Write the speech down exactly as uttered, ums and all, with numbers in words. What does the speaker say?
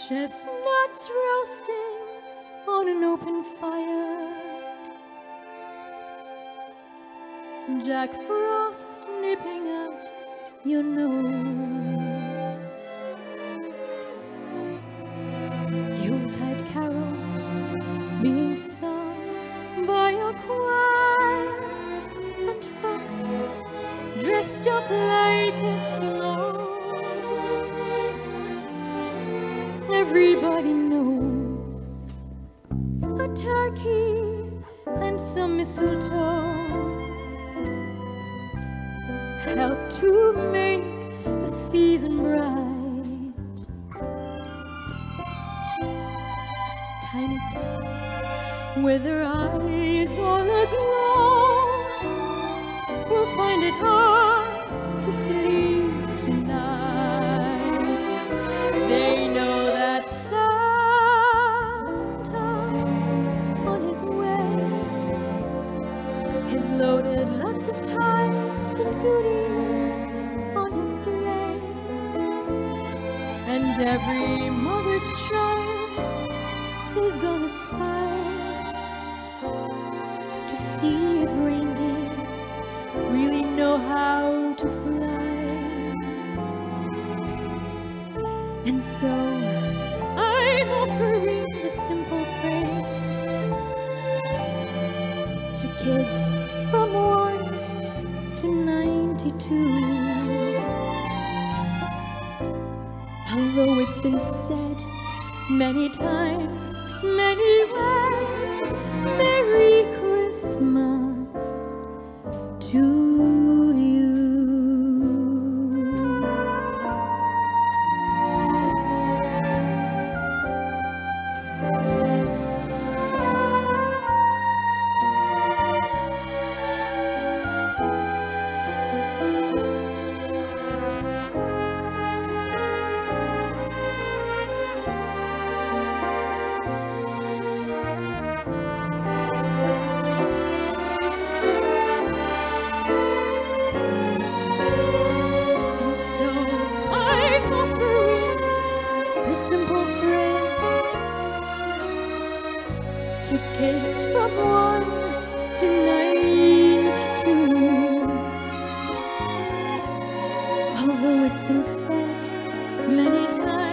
Chestnuts roasting on an open fire, Jack Frost nipping out your nose, Yuletide carols being sung by a choir, and folks dressed up like Eskimos. Everybody knows a turkey and some mistletoe help to make the season bright. Tiny tots with their eyes all aglow will find it hard to sleep tonight. They know that Santa's on his way. He's loaded lots of ties and goodies on his sleigh, and every mother's child is gonna spy to see if reindeers really know how to fly. And so I'm offering the simple phrase to kids from one to ninety-two. Although it's been said many times, many ways, Merry Christmas to you. To kids from one to ninety-two. Although it's been said many times,